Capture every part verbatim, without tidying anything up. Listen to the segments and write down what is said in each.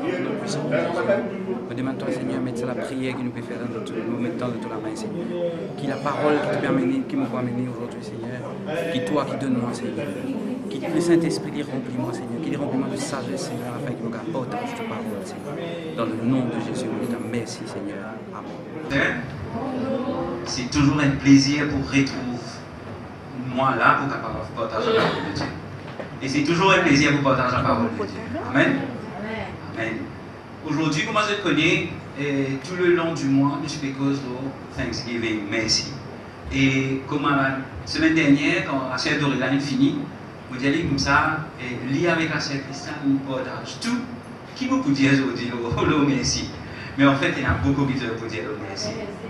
Notre puissant Dieu, Seigneur. Nous demandons, Seigneur, mettre la prière que nous pouvons faire dans notre, nous mettons dans la main, Seigneur. Qui la parole qui te amener, qui me peut amener aujourd'hui, Seigneur. Qui toi qui donne moi, Seigneur. Qui le Saint-Esprit les remplit moi, Seigneur. Qui les remplit moi de sagesse, Seigneur, afin qu'il nous apporte ta parole, Seigneur. Dans le nom de Jésus, nous te merci, Seigneur. Amen. C'est toujours un plaisir pour retrouver moi là pour capable partager la parole de Dieu. Et c'est toujours un plaisir pour partager la parole de Dieu. Amen. Amen. Aujourd'hui, comment je connais, et tout le long du mois, nous sommes cause de Thanksgiving, merci. Et comme la semaine dernière, quand la sœur Dorella est finie, vous dites comme ça, et lié avec la sœur Christiane, nous partage tout. Qui vous peut dire aujourd'hui le merci? Mais en fait, il y a beaucoup qui peuvent dire le merci.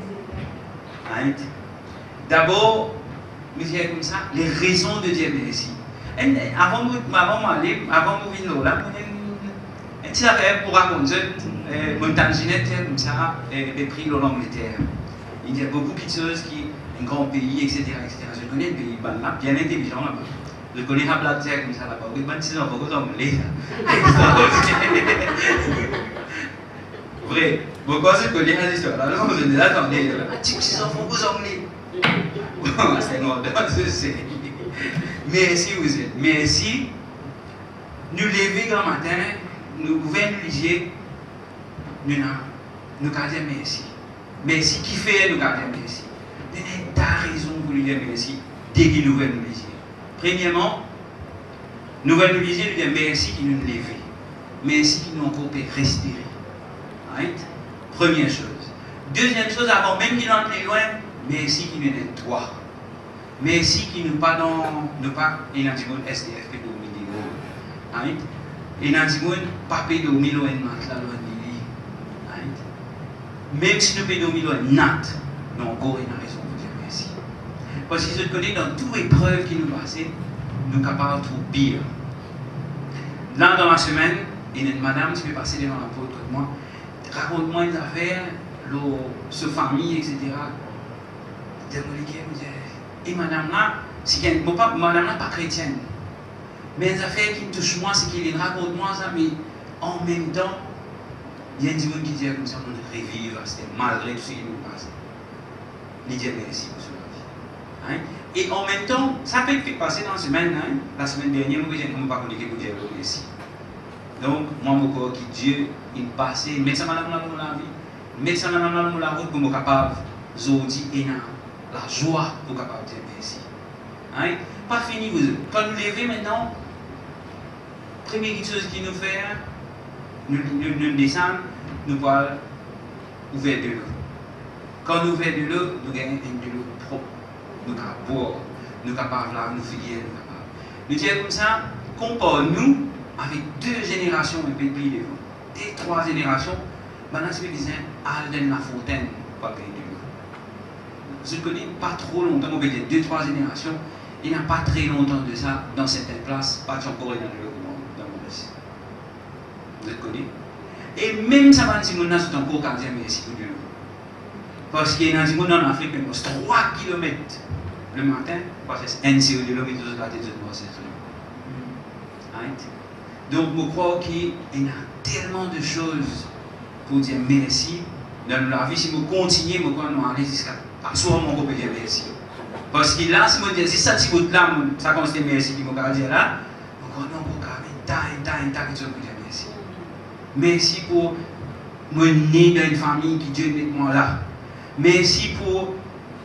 D'abord, nous disons comme ça, les raisons de dire merci. Et avant de m'aller, avant de venir là, un petit affaire pour raconter, mon tanginette comme ça, est pris en Angleterre. Il y a beaucoup de choses qui, un grand pays, et cetera, et cetera. Je connais le pays là, bien intelligent là-bas. Je connais la blague comme ça là-bas. Oui, ben, sinon, beaucoup d'anglais. Vrai. Beaucoup de connaissent les histoires. Là, non, je dis attendez, là, tu sais, enfants, vous anglais. C'est non, je sais. Merci, vous êtes. Merci. Nous lever le matin, nous ouvrons les yeux, nous nous disons merci. Merci qui fait nous disons merci. Tu as raison pour lui dire merci dès qu'il nous ouvre les yeux. Premièrement, nous allons nous dire merci qui nous lever. Merci qui nous encore peut respirer. Right? Première chose. Deuxième chose, avant même qu'il entre plus loin, merci qui nous aide toi. Merci qui nous pas dans, nous pas, et dans le S D F, pédo mille euros. Right? Et dans le pas pédo mille euros, matelas, right? Même si nous pédo mille euros, nat, nous encore une raison pour dire merci. Parce que je connais dans toute épreuve qui nous passe, nous sommes capables de trouver pire. Là, dans la semaine, il y a une madame qui peut passer devant la porte comme moi. Raconte-moi une affaire, sa famille, et cetera. Et madame là, c'est bon, pas, madame là pas chrétienne. Mais une affaire qui me touche moi, c'est qu'il raconte-moi ça, mais en même temps, il y a des gens qui disent comme ça, on revive, malgré tout ce qui nous passe. Il dit merci pour cela. Hein? Et en même temps, ça peut être passé dans la semaine, hein? La semaine dernière, moi, je ne sais pas comment dire merci. Donc, moi, mon corps qui Dieu, il passe, il met ça dans la vie, il met ça dans la route pour être capable de la joie pour être capable de dire merci. Hein? Pas fini, vous. Quand nous levons maintenant, première chose qu'il nous fait, nous, nous, nous descendons, nous pouvons ouvrir de l'eau. Quand nous ouvrons de l'eau, nous gagnons de l'eau propre. Nous pouvons boire, nous sommes capables de laver nos filières, nous capables. Nous disons comme ça, compare-nous avec deux générations un peu plus devant. Des trois générations, maintenant c'est disant Alden La Fontaine, pas payer de l'eau. Je ne connais pas trop longtemps, on peut dire deux, trois générations, il n'y a pas très longtemps de ça, dans certaines places, pas encore dans le dans mon récit. Vous connaissez? Et même ça, si nous sommes encore qu'à dire merci pour Dieu. Parce qu'il y a des gens en Afrique, même trois kilomètres le matin, parce que c'est un C O de l'eau, mais tous les gâtés de l'eau, c'est tout. Donc, je crois qu'il y a tellement de choses pour dire merci dans la vie. Si vous continuez, vous allez jusqu'à soi, on peut dire merci. Parce que là, si vous dites, si ça, si vous là, ça consiste merci, qui vous dire là, vous allez encore un tas, un tas, un tas, que tu peux dire merci. Merci pour me né dans une famille qui Dieu met moi là. Merci pour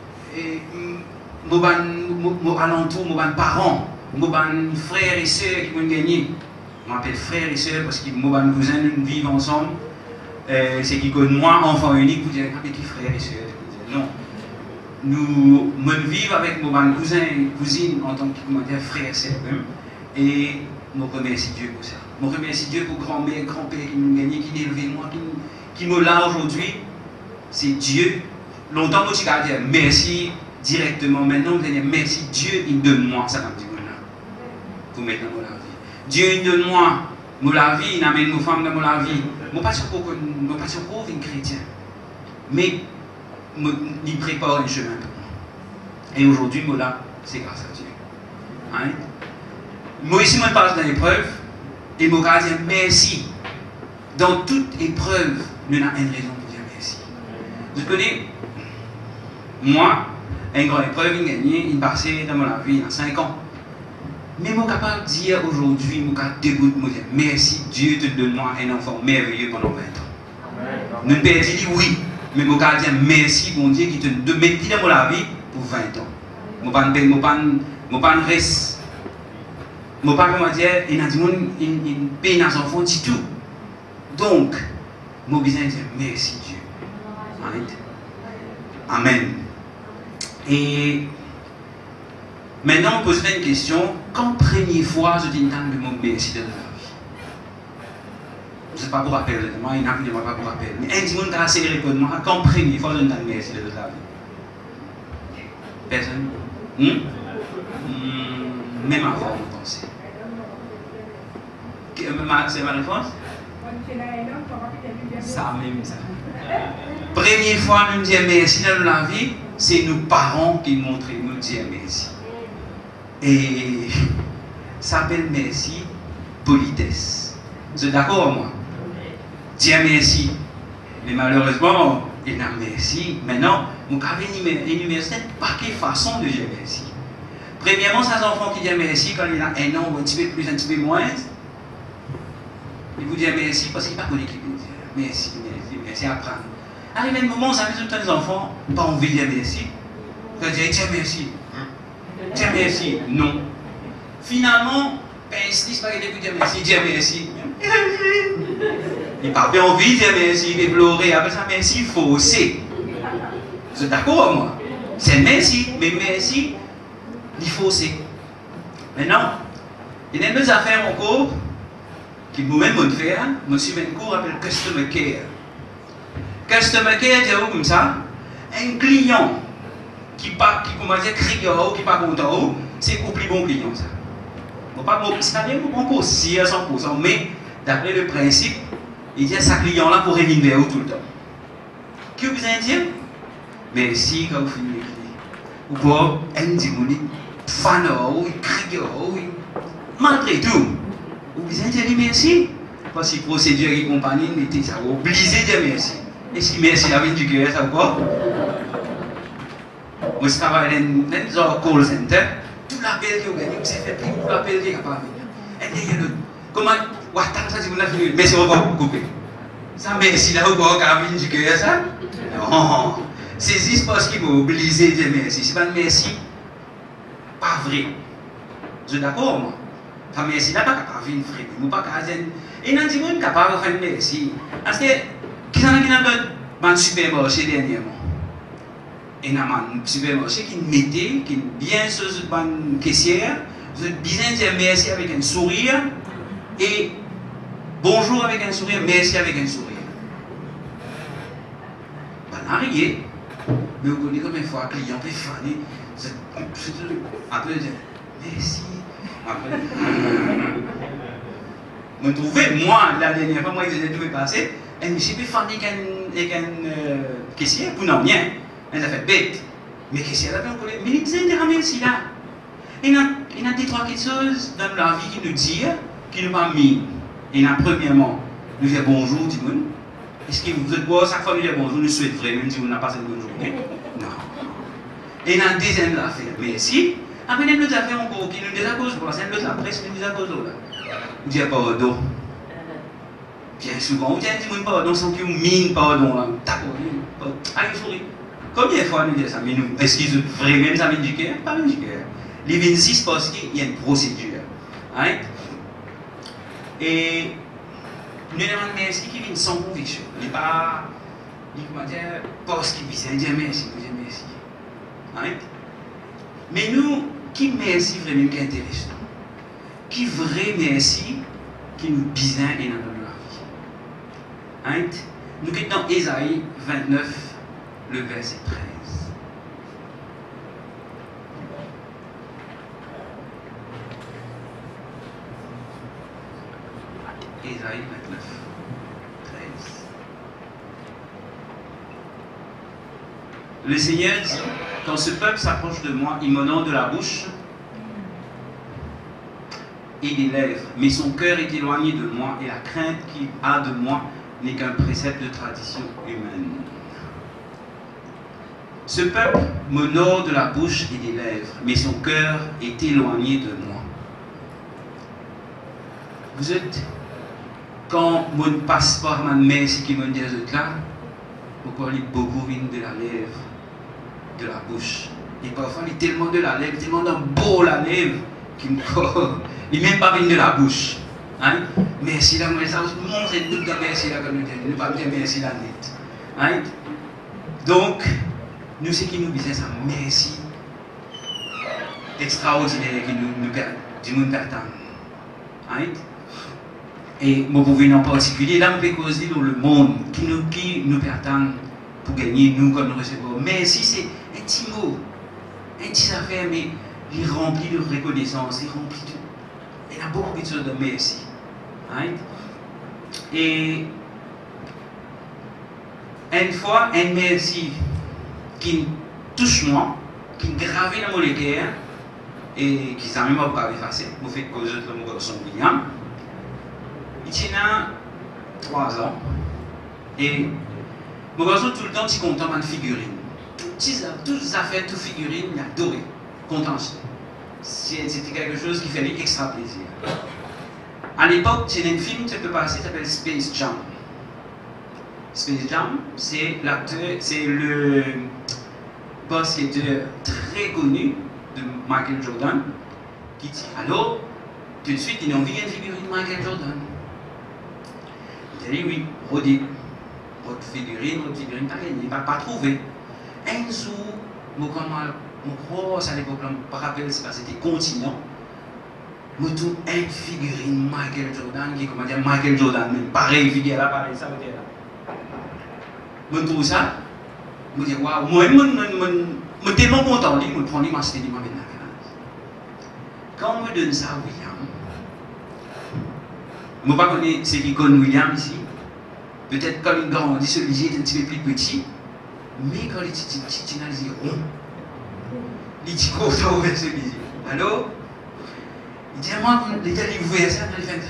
mon alentour, mon parents, mon frères et sœurs qui m'ont gagné. Je m'appelle frère et sœur parce que mon cousin nous vivons ensemble. Euh, c'est qui connaît moi, enfant unique, vous dites, avec qui frère et sœur? Non. Nous, nous vivons avec mon cousin et cousine en tant que frère et sœur. Et je remercie Dieu pour ça. Je remercie Dieu pour grand-mère, grand-père qui nous gagné, qui nous élevé moi, qui, qui nous l'a aujourd'hui. C'est Dieu. Longtemps, moi, je dis merci directement. Maintenant, je dis merci Dieu, il donne moi ça, comme dit là. Pour maintenant dans la vie. Dieu, il donne moi la vie, il amène nos femmes dans la vie. Je ne suis pas sûr qu'on est chrétien. Mais il prépare un chemin pour moi. Et aujourd'hui, là, c'est grâce à Dieu. Hein? Moi, ici, je passe dans l'épreuve. Et je dis merci. Dans toute épreuve, nous avons une raison pour dire merci. Vous connaissez, moi, une grande épreuve, une gagnée, une passée dans ma vie, dans cinq ans. Mais je suis capable de dire aujourd'hui, je suis capable de dire merci, Dieu te donne moi un enfant merveilleux pendant vingt ans. Nous ne pouvons pas dire oui, mais je suis capable de dire merci, bon Dieu, qui te donne dans ma vie pour vingt ans. Je ne suis pas un reste. Je ne suis pas comment dire, il y a des gens qui payent dans son enfant du tout. Donc, je suis besoin de dire merci Dieu. Amen. Et maintenant, on pose une question. Quand première fois je dis une tante de mon merci de la vie? Je ne sais pas pour rappeler, moi, il n'y a pas pour rappeler. Mais un petit monde qui a assez répondu moi, quand première fois je dis merci de la vie? Personne? Hmm? Hmm, même avant, on pensait. C'est ma réponse? Ça même, ça. Première fois, nous disons merci dans la vie, c'est nos parents qui montrent, nous disons merci. Et ça s'appelle merci, politesse. Vous êtes d'accord, moi? Dire merci. Mais malheureusement, il y a merci. Maintenant, nous avons une paquet de façons de dire merci. Premièrement, ces enfants qui disent merci quand il a un an ou un petit peu plus, un petit peu moins, ils vous disent merci parce qu'ils ne connaissent pas qui peut dire merci, merci, merci, apprendre. Arrive un moment où vous avez tout le temps les enfants, pas envie de dire merci. Vous dites, tiens merci. Tiens merci. Non. Finalement, ben, ils se disent pas qu'ils dire merci, dire merci. Il n'a pas envie de dire merci, il veut pleurer. Après ça, merci, faussé. Vous êtes d'accord avec moi? C'est merci, mais merci, il faussé. Maintenant, il y a des affaires en cours qui nous-mêmes nous faire. Monsieur Bencourt appelle Customer Care. Customer Care, c'est comme ça. Un client qui pas qui commence à crier ou qui pas content, c'est un plus bon client ça. Bon pas bon, c'est pas bien bon conseiller à cent pour cent, mais d'après le principe, il dit à sa client là pour revenir vers vous tout le temps. Que vous allez dire? Merci quand vous finissez d'écrire. Ou quoi? Un démonique, fan ou il crie ou malgré tout. Vous allez dire merci. Parce que procédure et compagnie, mettez ça, vous obligez de dire merci. Est-ce que merci la vie du cœur, ça ou quoi? Moi, je travaille dans un call center, tout l'appel que vous gagnez, vous avez fait tout l'appel qui n'est pas venu. Et derrière le. Comment. Ouattara, ça, si vous l'avez fait, merci, on va couper. Ça, merci là, vous avez la vie du cœur, ça? Non. C'est juste parce qu'il vous obligé de dire merci. C'est pas un merci. Pas vrai. Vous êtes d'accord, moi? Enfin, merci là, pas capable de faire une pas capable de. Et non, dis-moi, capable de faire merci. Parce que. Qui s'en a qui dans le supermarché dernièrement? Et dans le supermarché qui mettait, qui bien sur une caissière, vous êtes bien dire merci avec un sourire et bonjour avec un sourire, merci avec un sourire. Pas n'a rien, mais vous connaissez combien de fois un client peut faner, après dire merci. Après, vous trouvez, moi, la dernière fois, moi, je l'ai trouvé passer. Et monsieur peut faire avec un caissier pour non rien. Elle a fait bête. Mais caissier là, on connaît. Mais il disait merci là. Il y a des trois choses dans la vie qui nous disent, qui nous pas mis. Il y a premièrement, nous dire bonjour, dit nous. Est-ce que vous êtes bon, chaque fois nous dire bonjour, nous souhaitons vraiment, même si vous n'avez pas passé une bonne journée? Non. Et il y a une deuxième affaire. Merci. Après, il y a une autre affaire encore qui nous dit à cause de c'est une autre presse qui nous dit à cause de là. Nous dit pardon. Bien souvent, on dit un pardon sans qu'il mine pardon là. D'accord, allez, souris. Combien de fois nous disons ça? Mais nous, est-ce qu'ils ont vraiment ça du cœur? Pas du cœur. Les vingt-six parce qu'il y a une procédure. Hein? Et nous demandons merci qui vient sans conviction. Il n'est pas. Il comment dire, parce qu'il vient dire merci, nous disons merci. Hein? Mais nous, qui merci vraiment qui est intéressant? Qui vrai merci qui nous bizarre et dans notre vie? Hein? Nous sommes dans Ésaïe vingt-neuf, le verset treize. Ésaïe vingt-neuf, treize. Le Seigneur dit, quand ce peuple s'approche de moi, il m'honore de la bouche, et des lèvres, mais son cœur est éloigné de moi, et la crainte qu'il a de moi n'est qu'un précepte de tradition humaine. Ce peuple m'honore de la bouche et des lèvres, mais son cœur est éloigné de moi. Vous êtes, quand mon passeport m'a mis ce qui me dit là, vous parlez beaucoup de la lèvre, de la bouche. Et parfois, il est tellement de la lèvre, tellement d'un beau la lèvre, qu'il n'est même pas venu de la bouche. Hein? Merci là, mais ça vous montre tout de merci là, comme nous ne pas dire merci là net. Hein? Donc, nous, ce qui nous disait, c'est un merci extraordinaire qui nous, nous, nous, nous pertend. Hein? Et moi, pour venir en particulier, là, on peut causer dans le monde qui nous, qui nous pertend pour gagner, nous, quand nous recevons. Merci, c'est un petit mot, un petit affaire, mais il est rempli de reconnaissance, il est rempli de. Il y a beaucoup de choses de merci. Hein? Et une fois, un merci qui touche moi, qui grave dans mon cœur, et qui s'est même pas effacé, vous faites cause de mon garçon William. Il tient trois ans, et mon garçon tout le temps, il est content de figurines. Toutes les affaires, toutes les figurines, il a adoré, content. C'était quelque chose qui fait extra plaisir. À l'époque, c'est un film qui peut passer, qui s'appelle Space Jam. Space Jam, c'est l'acteur, c'est le basketteur très connu de Michael Jordan qui dit alors, tout de suite, il a envie d'une figurine de Michael Jordan. Il a dit oui, Rodé, votre figurine, votre figurine, pas gagné, il ne va pas trouver. Un jour, moi, quand je crois à l'époque, je me rappelle, c'est parce que c'était continent. Je trouve une figurine Michael Jordan, qui est comment dire Michael Jordan, même pareil, figure là, pareil, ça veut dire là. Je trouve ça, je me dis waouh, moi, je suis tellement content, je me prends les machines de ma vie. Quand on me donne ça à William, je ne sais pas connaître ce qui connaît William ici. Peut-être quand il grandit, celui-ci est un petit peu plus petit, mais quand il est petit, il a les yeux ronds. Il dit quoi ça ouvert celui-ci? Alors, il dit à moi, il dit ouvert ça, il fait ça.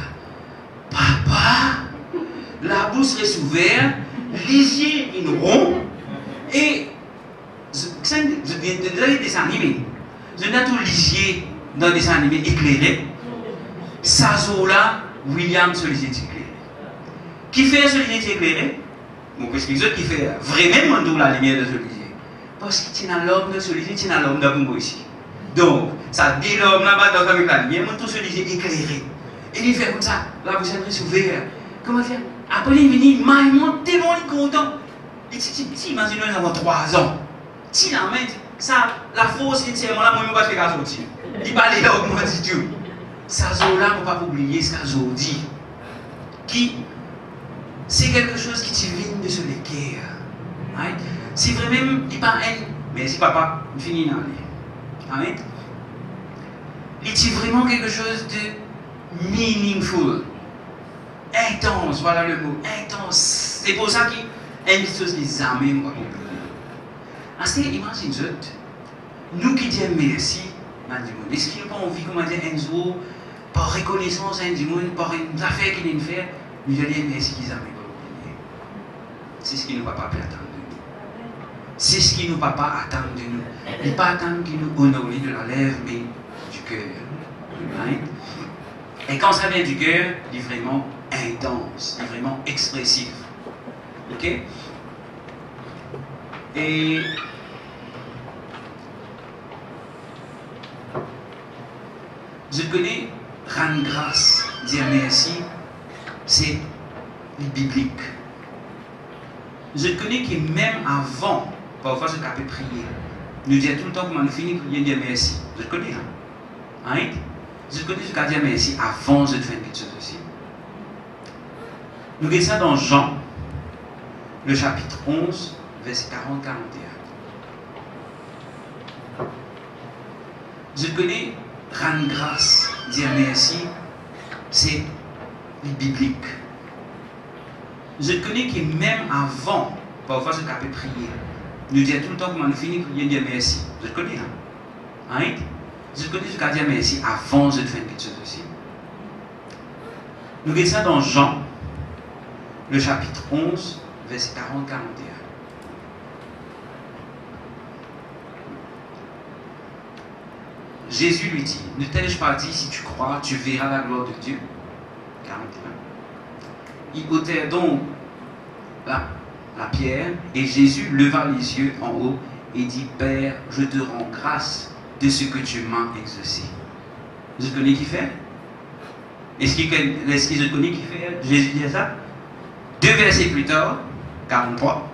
Papa, la bouche reste ouverte, les yeux ils ronds, et je viens de donner des dessins animés. Je n'ai tout les yeux dans des dessins animés éclairés. Ça là, William sur les yeux éclairés. Qui fait sur les yeux éclairés? Bon, parce que les autres qui fait vraiment dans la lumière de celui-ci. Parce qu'il tient l'homme de celui-ci, il tient l'homme de moi ici. Donc, ça dit l'homme là-bas dans la lumière, mais tout celui-ci éclairé. Et il fait comme ça, là vous êtes ouvert. Comment faire? Après il vient, il m'a monté, bon, il est content. Et si tu imagines, nous avons trois ans. Si la main, ça, la fausse entièrement là, moi je ne vais pas faire sortir. Il va aller là où moi dit Dieu. Ça, là, on ne peut pas oublier ce qu'a dit. Qui, c'est quelque chose qui te vient de ce cœur. Right? C'est vraiment, il pas un, mais si papa, il finit dans les. Il dit vraiment quelque chose de meaningful, intense, voilà le mot, intense. C'est pour ça qu'il y a une chose qui amène quoi. Parce que imagine, nous qui disons merci, est-ce qu'il n'y a pas envie, comment dire, un jour, par reconnaissance à un monde, par une affaire qu'il vient de faire, nous allons dire merci qu'ils amènent. C'est ce qui ne va pas attendre de nous. C'est ce qui ne va pas attendre de nous. Il ne va pas attendre qu'il nous honore de la lèvre, mais du cœur. Right? Et quand ça vient du cœur, il est vraiment intense, il est vraiment expressif. Ok? Et je connais rendre grâce, dire merci, c'est biblique. Je connais que même avant, parfois je peux prier, nous disons tout le temps comment nous finissons prier, dire merci. Je connais. Hein? Je connais ce qu'à dire merci avant de faire quelque chose aussi. Nous lisons ça dans Jean, le chapitre onze, verset quarante à quarante et un. Je connais rendre grâce, dire merci, c'est biblique. Je connais que même avant, parfois je peux prier, nous disons tout le temps comment nous finissons prier, dire merci. Je connais. Hein? Je connais ce qu'à dire merci avant de faire quelque chose aussi. Nous regardons ça dans Jean, le chapitre onze, verset quarante à quarante et un. Jésus lui dit, ne t'ai-je pas dit, si tu crois, tu verras la gloire de Dieu. quarante et un. Ils ôtèrent donc la, la pierre, et Jésus leva les yeux en haut et dit, Père, je te rends grâce de ce que tu m'as exaucé. Vous connaissez qui fait? Est-ce qu'il est qu connaît qui fait? Jésus dit ça? Deux versets plus tard, quarante-trois.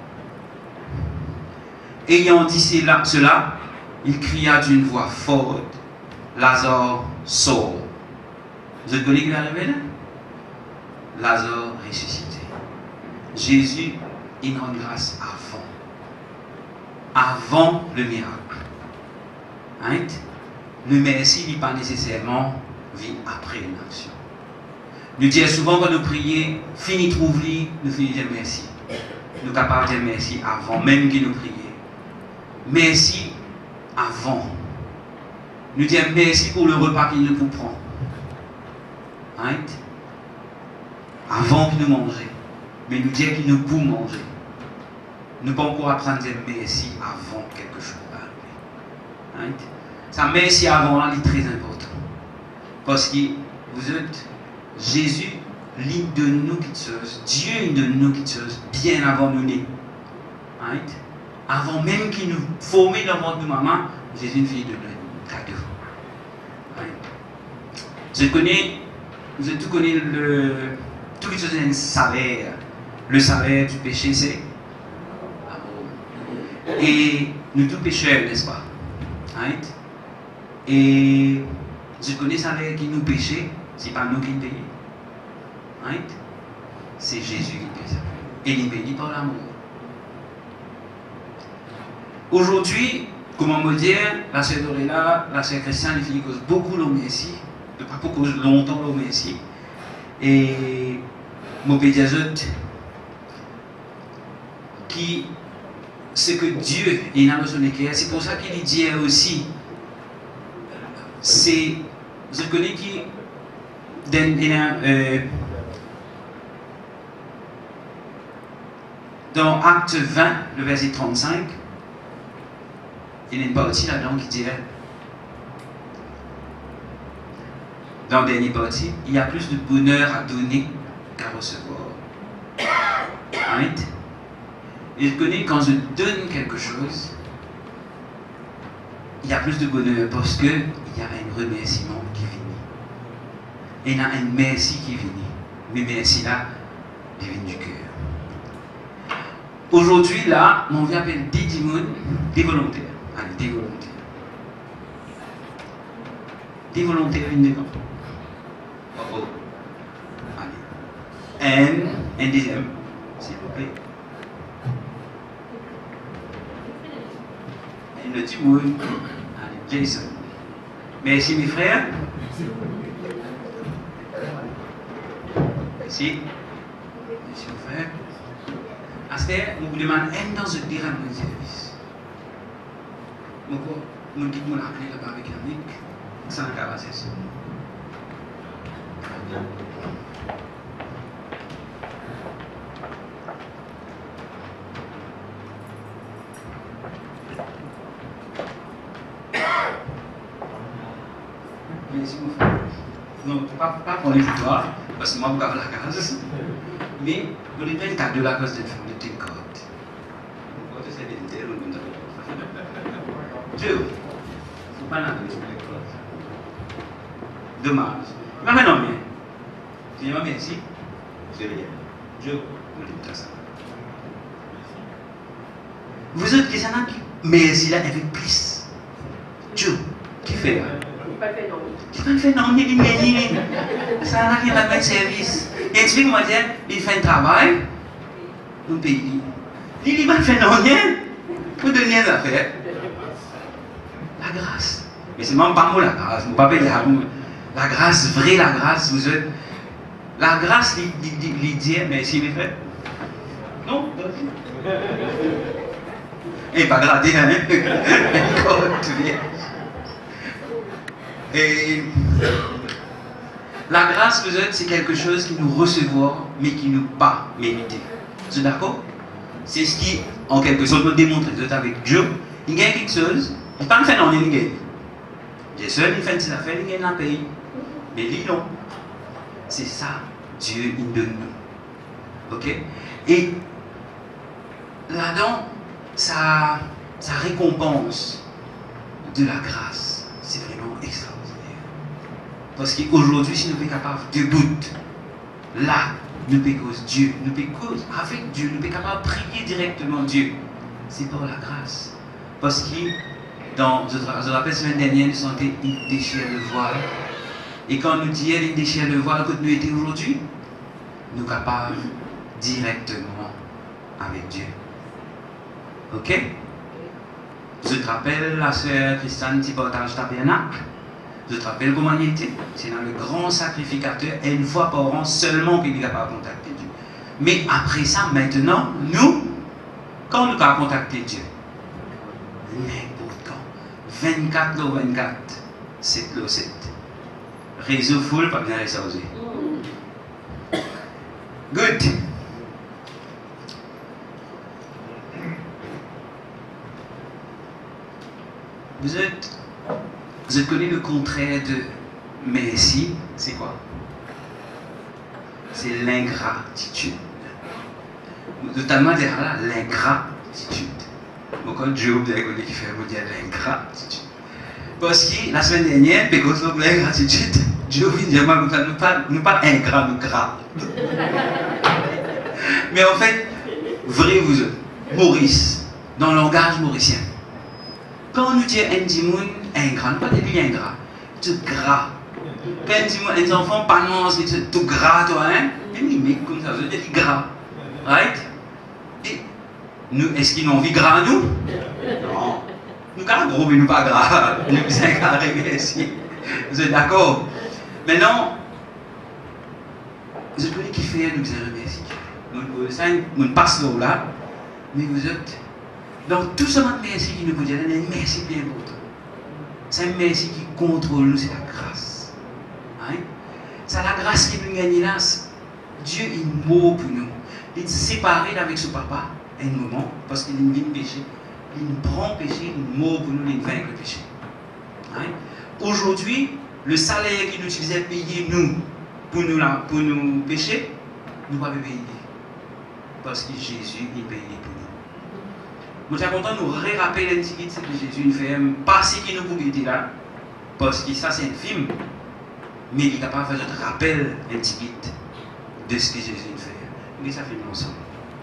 Ayant dit cela, cela il cria d'une voix forte, Lazare sort. Vous connaissez qui est arrivé là? Lazare ressuscité. Jésus, il rend grâce avant. Avant le miracle. Right? Le merci n'est pas nécessairement vient après une action. Nous disons souvent quand nous prions, fini trouve-li, nous finissons dire merci. Nous sommes capables de dire merci avant, même que nous prions. Merci avant. Nous disons merci pour le repas qu'il nous prend. Right? Avant que nous mangions. Mais nous disons qu'il nous peut manger. Nous ne pouvons pas encore apprendre à dire merci avant quelque chose d'arriver. Right? Ça merci avant là, est très important. Parce que vous êtes Jésus, l'une de nous qui chose, Dieu une de nous qui chose, bien avant nous né. Right? Avant même qu'il nous formait dans le ventre de maman, Jésus une fille de nous, cadeau. Right? Je connais, vous avez tout connais le, tout qui chose un salaire. Le salaire du péché, c'est amour. Et nous tous pécheurs, n'est-ce pas? Right? Et je connais ça qui nous péchait, ce n'est pas nous qui le payons. Right? C'est Jésus qui paye ça. Et il bénit par l'amour. Aujourd'hui, comment me dire, la sœur Dorella, la sœur Christiane, les filles causent beaucoup le merci, de pas beaucoup longtemps le merci. Et mon pédiazote, qui, ce que Dieu est dans son équerre, c'est pour ça qu'il dit aussi. C'est, je connais qui, dans, euh, dans Acte vingt, le verset trente-cinq, il y a une partie là-dedans qui dit, dans la dernière partie, il y a plus de bonheur à donner qu'à recevoir. Right? Et je connais quand je donne quelque chose, il y a plus de bonheur parce que il y a un remerciement qui vient. Et il y a un merci qui vient. Mais merci là, il vient du cœur. Aujourd'hui, là, mon vie appelle des démons, des volontaires. Allez, des volontaires. Des volontaires, une devant. Oh oh. Allez. Un, un deuxième, s'il vous plaît. Et le Timoun. Allez, Jason. Merci mes frères. Merci. Merci mon frère. Aster, on vous demande un dans ce terrain de service. Mon corps, mon guide m'a appelé là-bas avec un mec. Ça n'a qu'à passer ça. Merci mon frère. Non, pas, pas pour les victoires, parce que moi, je vais la case. Mais, vous avez un cadeau de la cause de tes codes. Pourquoi tu sais des terres ou des Dieu, il ne faut pas l'entendre sur les codes. Dommage. Mais maintenant, bien. Tu dis, merci. Je vais dire. Dieu, vous dites ça. Vous êtes qui s'en a qui merci là avec plus. Dieu, qui fait là? Tu peux faire non, il dit, ça n'a rien à faire de service. Et explique-moi, il fait un travail, nous payons. Il dit, il va faire non, rien, pour donner des affaires. La grâce. Mais c'est même pas moi la grâce, vous ne pouvez pas payer la grâce, vraie la grâce, vous êtes. La grâce, il dit, merci mes frères. Non, et pas gradé, hein? Et La grâce, vous êtes, c'est quelque chose qui nous recevons, mais qui nous pas mérité. Vous êtes d'accord? C'est ce qui, en quelque sorte, nous démontre. Vous êtes avec Dieu. Il gagne quelque chose. Il ne pas faire non, il gagne. Dieu seul, il fait ses affaires, il gagne dans le pays. Mais lui, non. C'est ça, Dieu, il donne nous. Ok? Et là-dedans, ça, ça récompense de la grâce. C'est vraiment extraordinaire. Parce qu'aujourd'hui, si nous sommes capables de bout, là, nous pouvons Dieu, nous pouvons avec Dieu, nous sommes capables de prier directement Dieu. C'est par la grâce. Parce que, dans, je, je rappelle, la semaine dernière, nous sentons il déchire le voile. Et quand nous disons il déchire le voile que nous étions aujourd'hui, nous sommes capables directement avec Dieu. Ok? Je te rappelle, la sœur Christiane qui partage tabernacle. Je te rappelle comment il était. C'est dans le grand sacrificateur, et une fois par an seulement qu'il est capable de contacter Dieu. Mais après ça, maintenant, nous, quand nous avons contacté Dieu, n'importe quand, vingt-quatre heures vingt-quatre, sept heures sept. Réseau full, pas bien réservé. Good. Vous êtes, vous êtes connu le contraire de merci, c'est quoi? C'est l'ingratitude. Notamment l'ingratitude. Pourquoi Dieu vous avez connu qui fait vous dire l'ingratitude? Parce que la semaine dernière, parce que l'ingratitude, Dieu vous dit comme ça, nous pas, nous pas ingrat, nous gras. Mais en fait, vrai vous êtes, Maurice, dans le langage mauricien. Quand on nous dit un dimoun ingrat, pas des ingrat, tu gras. Quand un dimoun, les enfants pas non, c'est tout gras, toi, hein? Mais comme ça, je dis gras. Right? Et nous, est-ce qu'ils ont envie gras, nous? Non. Nous, quand gros, mais nous pas gras. Nous, c'est carré ici. Vous êtes d'accord? Maintenant, je peux dire qu'il fait, nous vous remercier. Nous passons là, mais vous êtes. Donc, tout ce merci qui nous peut dire, c'est un merci bien important. C'est un merci qui contrôle nous, c'est la grâce. Hein? C'est la grâce qui nous gagne là. Dieu, il mort pour nous. Il est séparé avec son papa un moment, parce qu'il vient péché. Il prend péché, il mort pour nous, il vainc le péché. Hein? Aujourd'hui, le salaire qu'il nous utilisait payer nous pour nous, pour nous pécher, nous ne pouvons pas payer. Parce que Jésus, il paye pour nous. Nous sommes contents de nous rappeler ce que Jésus nous fait, pas ce qu'il nous pouvait dire là, parce que ça c'est un film, mais il est capable de faire un rappel un petit peu de ce que Jésus nous fait. Mais ça fait ensemble.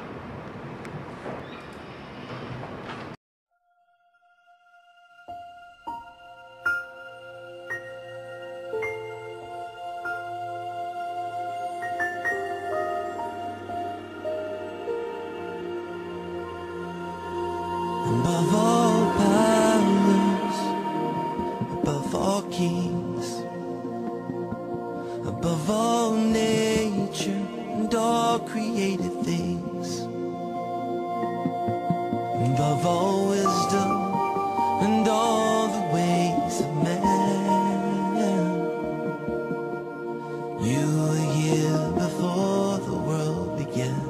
Above all powers, above all kings, above all nature and all created things, above all wisdom and all the ways of man, you were here before the world began.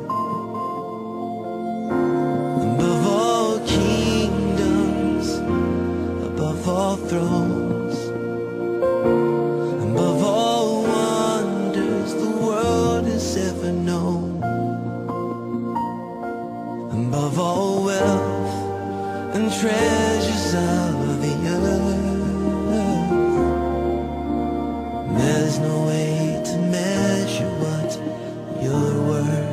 Above all thrones, above all wonders the world has ever known, above all wealth and treasures of the earth, there's no way to measure what you're worth.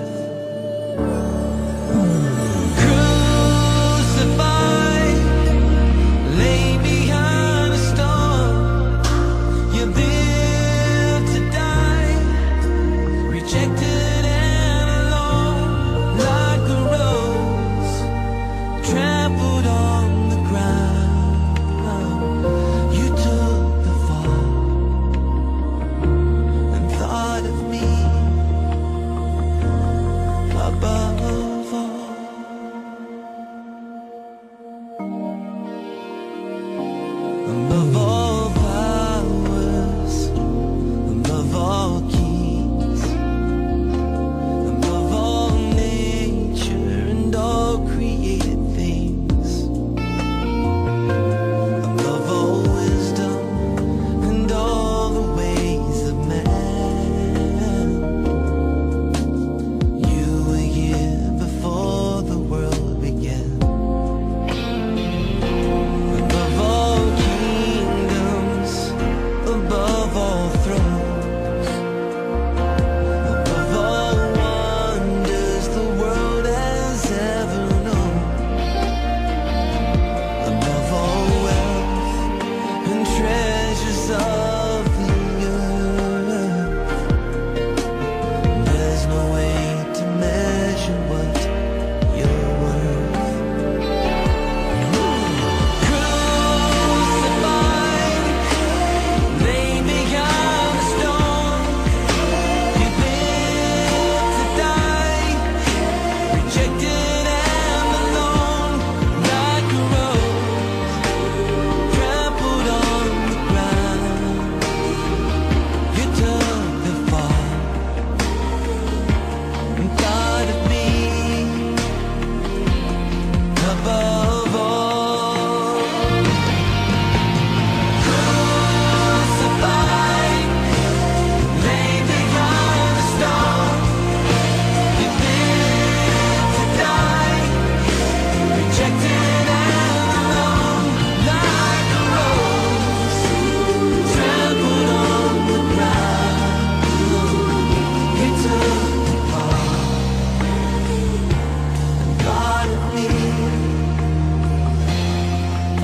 Above all powers, above all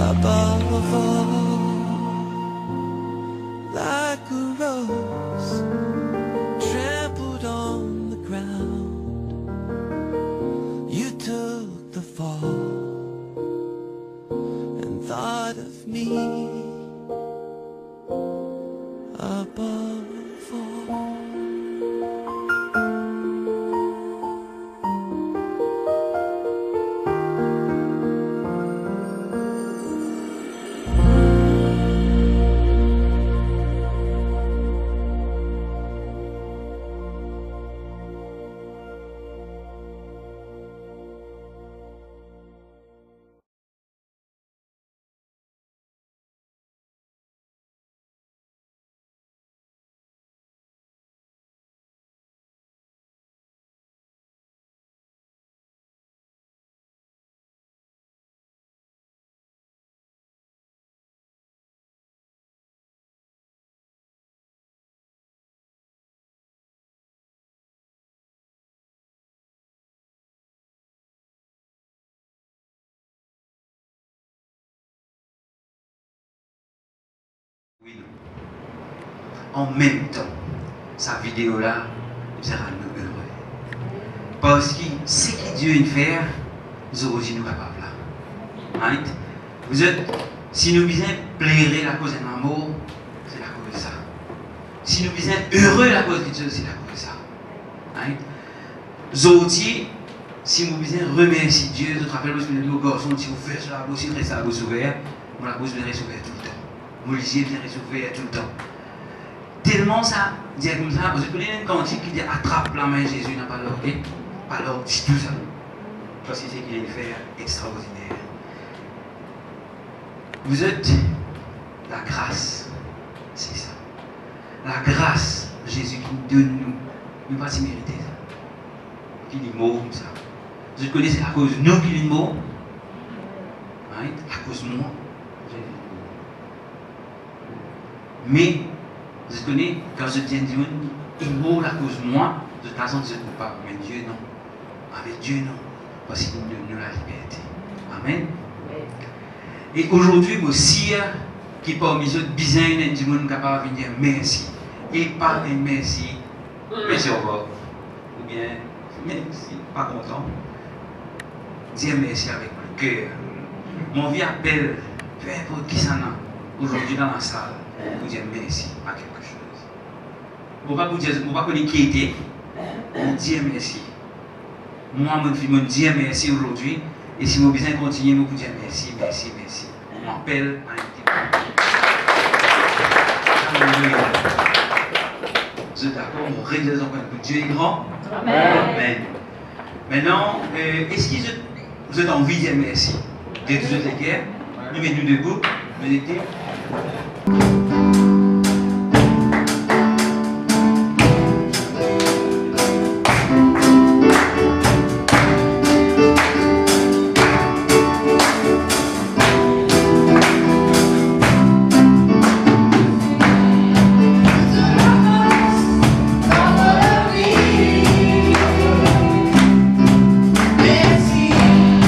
above all, like a rose trampled on the ground. You took the fall and thought of me above all. Oui, non. En même temps, sa vidéo-là nous sera nous heureux. Parce que ce que Dieu veut faire, nous aurons dit nous capables là. Right? Vous êtes, si nous disons plaire la cause d'un amour, c'est la cause de ça. Si nous disons heureux la cause de Dieu, c'est la cause de ça. Right? Zoti, si nous disons remercier Dieu, je te rappelle que nous garçons, si vous faites ça, vous restez la bouche ouverte, la bouche vous reste ouverte tout le temps. Mon lycée vient résoudre tout le temps. Tellement ça, dit comme ça, vous connaissez une cantique qui dit attrape la main de Jésus, n'a pas l'ordre, pas l'ordre, dit tout ça. Parce que c'est qu'il vient de faire extraordinaire. Vous êtes la grâce, c'est ça. La grâce, Jésus qui donne nous, nous pas si mériter ça. Qui dit mot comme ça. Vous connaissez à cause de nous qui dit mot, right? À cause de moi. Mais, je connais, quand je tiens Dieu, il mourra à cause de moi, de toute façon, je ne peux pas. Mais Dieu, non. Avec Dieu, non. Parce qu'il nous donne la liberté. Amen. Et aujourd'hui, aussi, qui parmi les autres, bizarres, il y a des gens capables de dire merci. Et pas un merci, merci au revoir. Ou bien, merci, pas content. Dire merci avec mon cœur. Mon vie appelle, peu importe qui s'en a, aujourd'hui dans la salle. Pour dire merci à quelque chose. Pour pas vous dire, pour pas vous qui était, pour dire merci. Moi, je me dis merci aujourd'hui, et si vous besoin de continuer, vous dire merci, merci, merci. On m'appelle à un Alléluia. Vous êtes d'accord, on règle les enfants que Dieu est grand. Amen. Amen. Maintenant, euh, est-ce que vous êtes envie de dire merci? Vous êtes tous les guerres, nous mettons debout, vous étiez.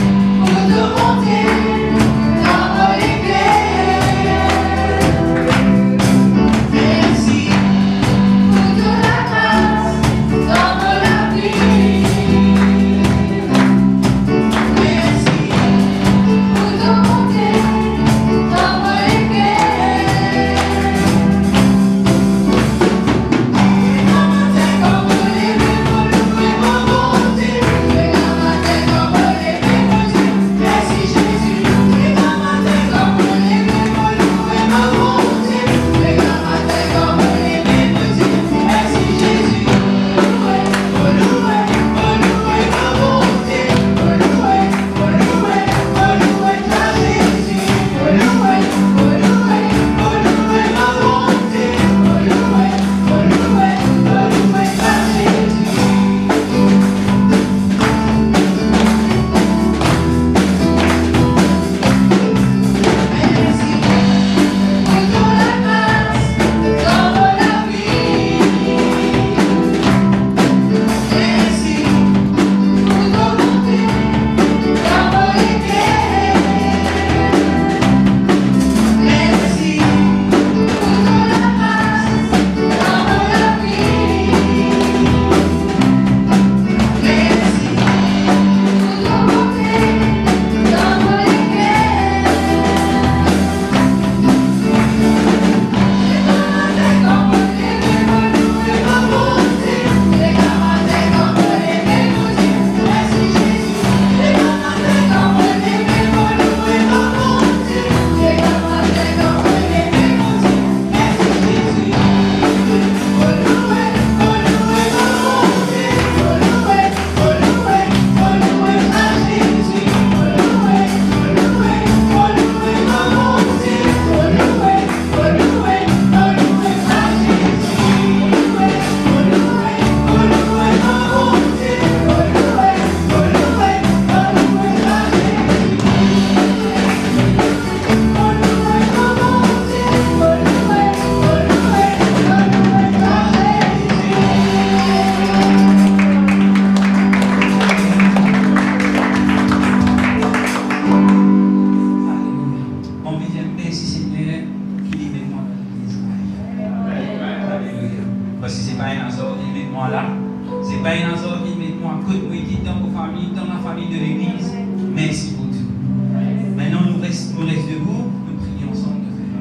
Merci pour te monter dans mon éclair. ben Nazar qui met moi à côté de moi, dans vos familles, dans la famille de l'Église. Merci pour tout. Maintenant, nous restons nous reste debout, nous prions ensemble de faire.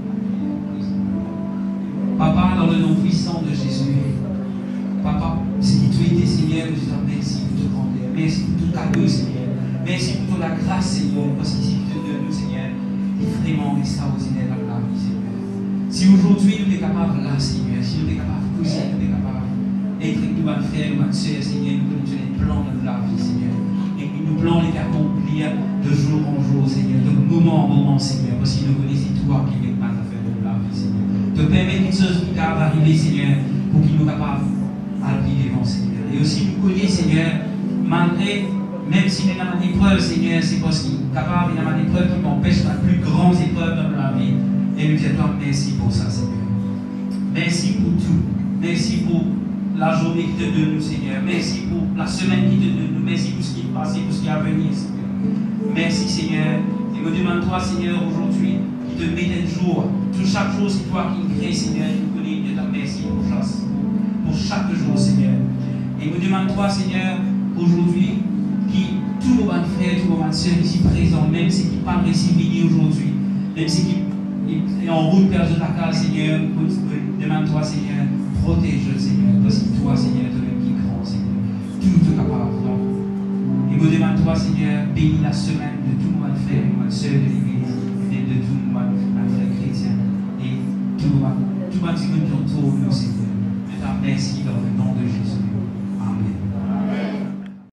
Papa, dans le nom puissant de Jésus, Papa, c'est qui tu étais, Seigneur, nous disons merci pour tout grandeur, merci pour tout cadeau, Seigneur, merci pour toute la grâce, Seigneur, parce que si tu te donnes, nous, Seigneur, il est vraiment extraordinaire dans la vie, Seigneur. Si aujourd'hui nous sommes capables là, Seigneur, si nous sommes capables de pousser, nous sommes capables d'être avec nous, nos frères, nos soeurs, Seigneur, nous connaissons les plans de la vie, Seigneur. Et que nous plans les accomplir de jour en jour, Seigneur, de moment en moment, Seigneur, parce que nous connaissons toi qui est mal à faire de la vie, Seigneur. Te permettre une chose qui va arriver, Seigneur, pour qu'il nous capables à vivre devant, Seigneur. Et aussi nous connaissons, Seigneur, malgré, même si nous avons des épreuves, Seigneur, c'est parce qu'il est capable, il y a des épreuves qui m'empêchent la plus grande épreuve dans la vie. Et nous disons toi merci pour ça, Seigneur. Merci pour tout. Merci pour la journée qui te donne, nous, Seigneur. Merci pour la semaine qui te donne, nous. Merci pour ce qui est passé, pour ce qui est à venir, Seigneur. Merci, Seigneur. Et me demande toi, Seigneur, aujourd'hui, qui te met un jour. Tout chaque jour, c'est toi qui crée, Seigneur. Et nous connais, je te merci pour chaque, pour chaque jour, Seigneur. Et me demande toi, Seigneur, aujourd'hui, qui tous nos bons frères, tous nos bonnes soeurs ici présents, même ceux qui ne parlent pas ici venir aujourd'hui, même ceux qui sont en route vers ta case, Seigneur, demande-toi, Seigneur, protège-le, Seigneur, parce que toi, Seigneur, toi-même qui est grand, Seigneur, tout te capable. Et me demande-toi, Seigneur, bénis la semaine de tous nos frères et nos soeurs de l'Église, et de tous nos frères chrétiens, et tous nos qui entourent nous, Seigneur. Je te remercie.